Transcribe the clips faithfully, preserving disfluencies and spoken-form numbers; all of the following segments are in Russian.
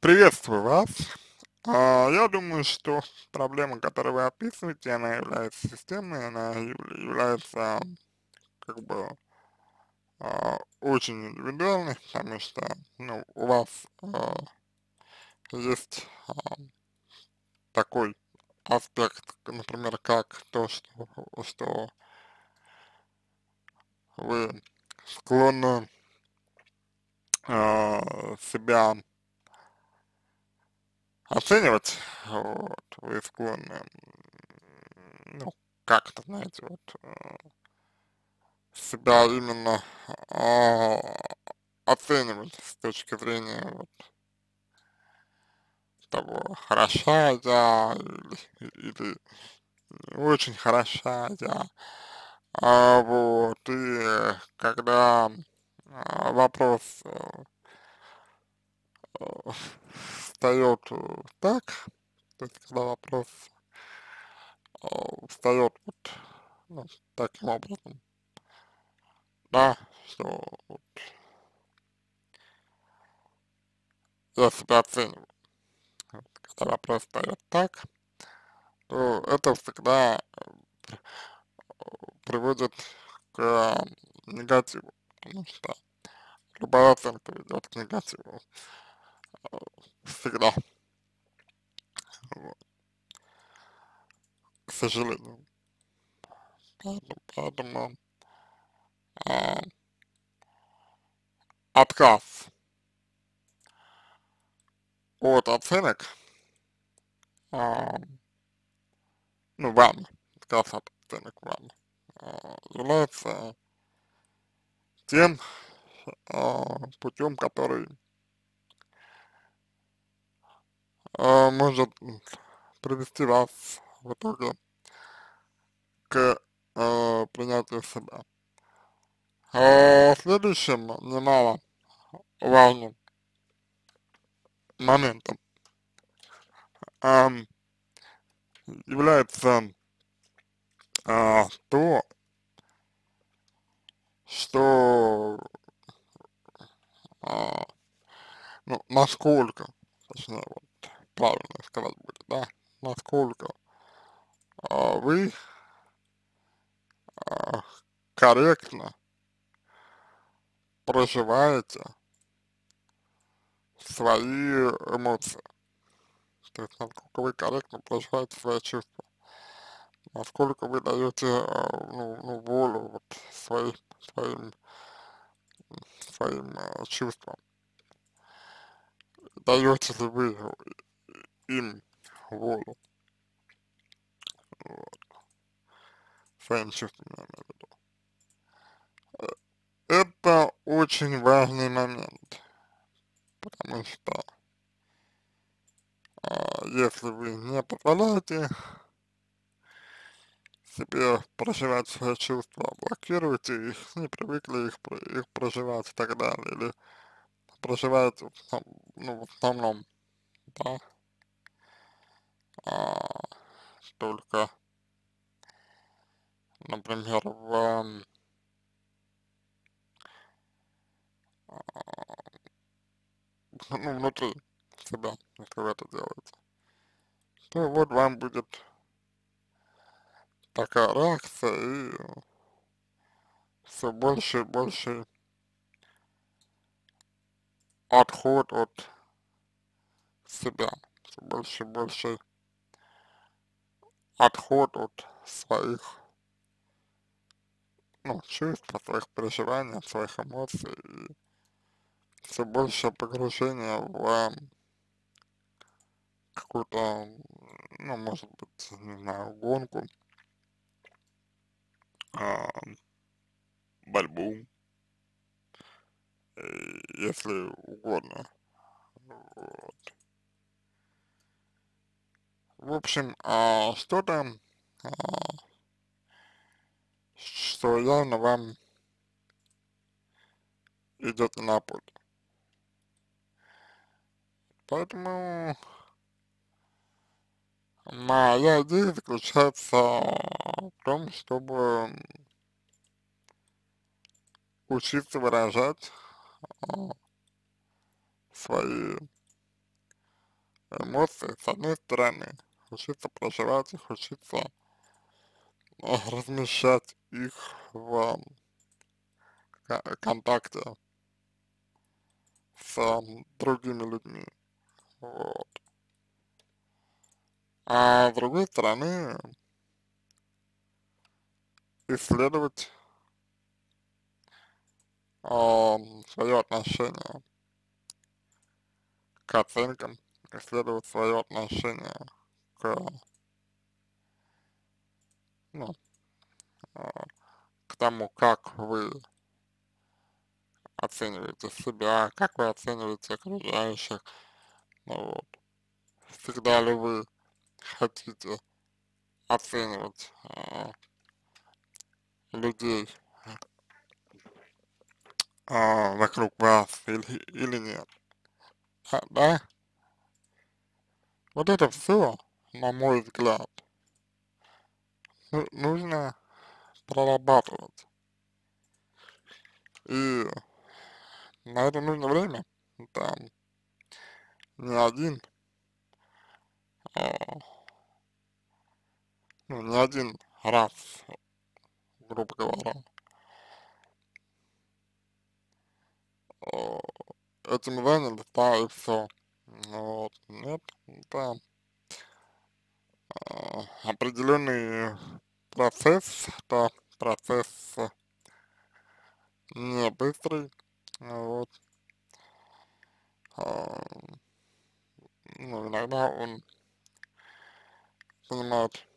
Приветствую вас. А, я думаю, что проблема, которую вы описываете, она является системной, она яв- является как бы а, очень индивидуальной, потому что ну, у вас а, есть а, такой аспект, к- например, как то, что, что вы склонны а, себя оценивать, вот, вы склонны, м, ну, как-то, знаете, вот, э, себя именно а, оценивать с точки зрения вот того, хороша я или, или не очень хороша я. А, вот, и когда а, вопрос э, э, встает э, так, то есть когда вопрос э, встает вот ну, таким образом, да, что вот я себя оцениваю. Вот, когда вопрос встает так, то это всегда приводит к негативу, потому что любая оценка ведет к негативу всегда, вот, к сожалению. Поэтому, поэтому а, отказ от оценок, а, ну, вам, отказ от оценок вам, а, является тем а, путем, который а, может привести вас в итоге к а, принятию себя. А, следующим немало важным моментом ам, является а, то, что а, ну, насколько, точнее, вот, правильно сказать будет, да, насколько а, вы а, корректно проживаете свои эмоции, то есть насколько вы корректно проживаете свои чувства, насколько вы даете а, ну, ну, волю вот, своим, своим, своим а, чувствам, даете ли вы им волю, вот, своим чувствам, я имею в виду. Это очень важный момент, потому что а, если вы не позволяете себе проживать свои чувства, блокируете их, не привыкли их, про- их проживать и так далее, или проживаете, в основ- ну, в основном, да, а, только, например, в, ам, а, ну, внутри себя, если вы это делаете, то вот вам будет такая реакция и все больше и больше отход от себя, все больше и больше отход от своих, ну, чувств, от своих переживаний, от своих эмоций, и все больше погружение в какую-то, ну, может быть, не знаю, гонку, а, борьбу, э, если угодно. Вот. В общем, а, что-то, а, что явно вам идет не на пользу. Поэтому моя идея заключается в том, чтобы учиться выражать а, свои эмоции, с одной стороны, учиться проживать их, учиться э, размещать их в ко- контакте с м, другими людьми, вот. А с другой стороны, исследовать свое отношение к оценкам, исследовать свое отношение к, ну, а, к тому, как вы оцениваете себя, как вы оцениваете окружающих, ну вот. Всегда ли вы хотите оценивать а, людей а, вокруг вас или, или нет, а, да? Вот это все, на мой взгляд, ну- нужно прорабатывать. И на это нужно время, там, не один, а, ну, не один раз, грубо говоря, а, этим занялись, да, и все. Вот, нет, да, а, определенный процесс, да, процесс не быстрый, вот, а, ну, иногда он занимает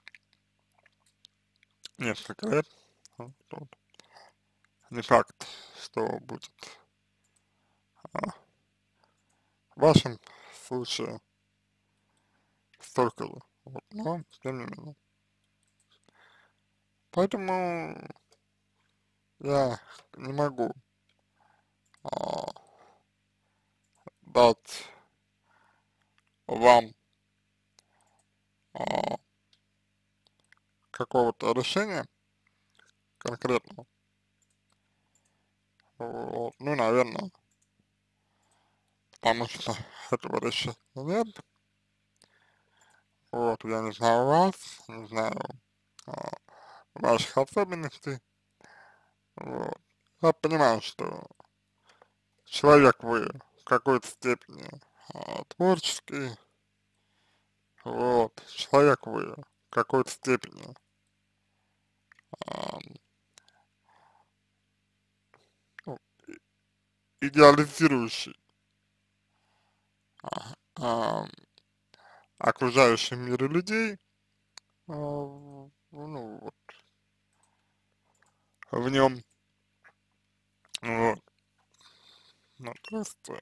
несколько лет, вот, вот. Не факт, что будет а, в вашем случае столько же, вот, но тем не менее. Поэтому я не могу а, дать вам а, какого-то решения конкретного, вот, ну, наверное, потому что этого решения нет, вот, я не знаю вас, не знаю а, ваших особенностей, вот. Я понимаю, что человек вы в какой-то степени а, творческий, вот, человек вы в какой-то степени а, ну, идеализирующий а, а, окружающем мире людей, а, ну, вот, в нем, вот, ну, то есть, э,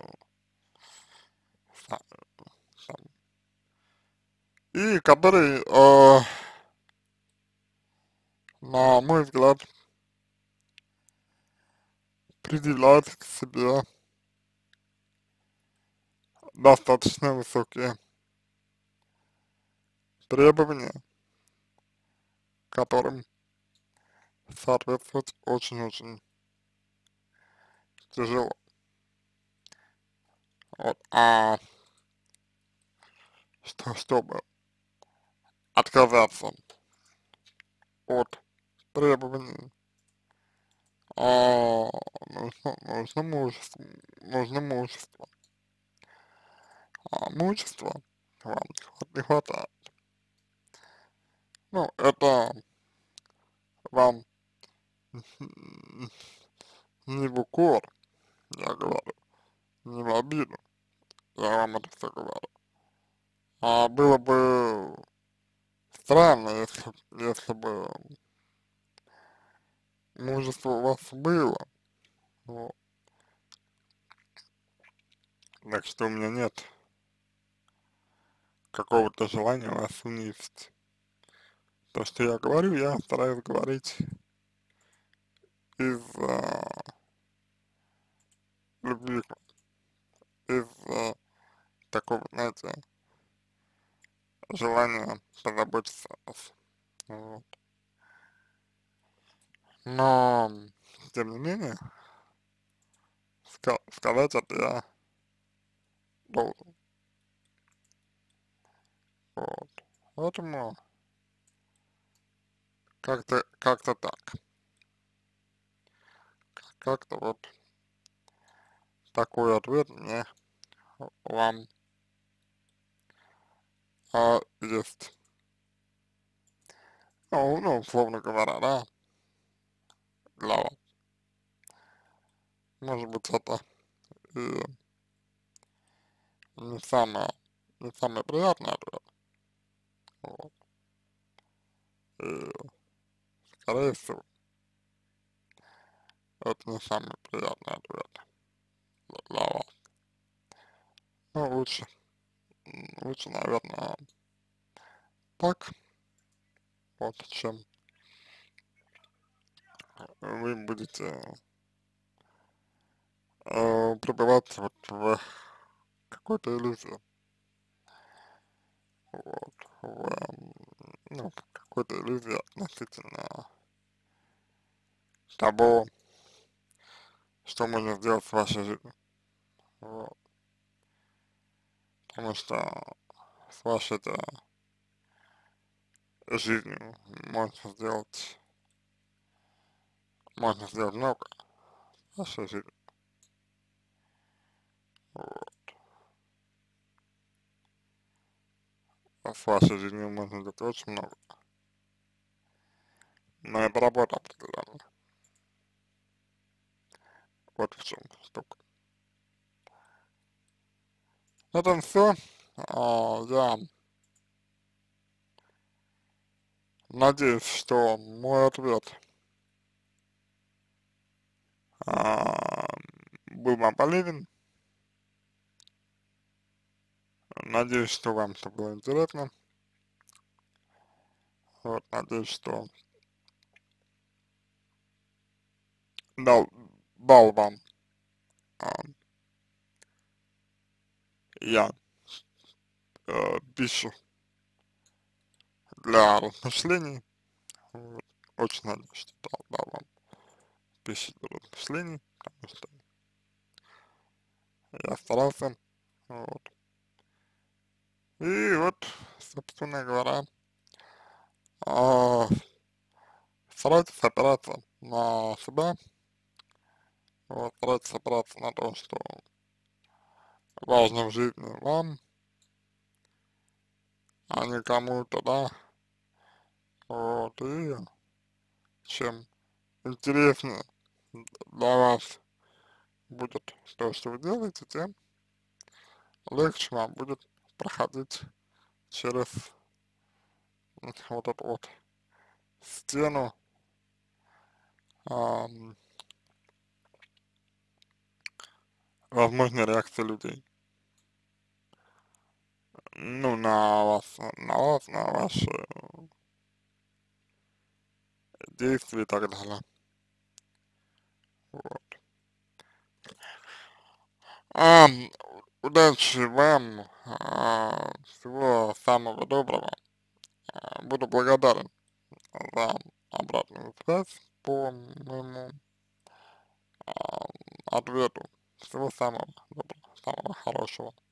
сам- сам. И который, э, на мой взгляд, предъявляет к себе достаточно высокие требования, которым соответствовать очень-очень тяжело. Вот, а что, чтобы отказаться от требований, а, нужно, нужно мужество, нужно мужество, а мужества вам не хват- не хватает. Ну, это вам м, не в укор, я говорю, не в обиду, я вам это все говорю. А было бы странно, если, если бы мужество у вас было, вот. Так что у меня нет какого-то желания вас унизить. То, что я говорю, я стараюсь говорить из а, любви, из а, такого, знаете, желания позаботиться о вас. Вот. Но, тем не менее, ска сказать это я должен. Поэтому как-то, как-то так. Как-то вот такой ответ мне вам а, есть. Ну, ну, условно говоря, да, для вас. Может быть, это и не самое, не самый приятный ответ. Вот. И, скорее всего, это не самый приятный ответ для, для вас. Ну, лучше, м, лучше, наверное, так, вот, чем вы будете э, пребывать вот в какой-то иллюзии. Вот, в, эм, ну, какой-то иллюзии относительно того, что можно сделать с вашей жизнью. Вот. Потому что с вашей-то жизнью можно сделать, можно сделать много с вашей жизнью. Вот. А с вашей жизнью можно сделать очень много. Но это работа определенно. Вот в чем штука. На этом все. А, я надеюсь, что мой ответ а, был вам полезен. Надеюсь, что вам это было интересно. Вот, надеюсь, что дал, дал вам а, я э, пищу для размышлений. Вот. Очень надеюсь, что дал, дал вам пищу для размышлений, потому что я старался. Вот. И вот, собственно говоря, а, старайтесь опираться на себя, вот, старайтесь опираться на то, что важно в жизни вам, а не кому-то, да, вот, и чем интереснее для вас будет то, что вы делаете, тем легче вам будет проходить через вот эту вот стену ам, возможной реакции людей. Ну, на вас, на вас, на ваши действия и так далее. Вот. А, удачи вам, а, всего самого доброго. А, буду благодарен за обратную связь по моему а, ответу. Всего самого доброго, самого хорошего.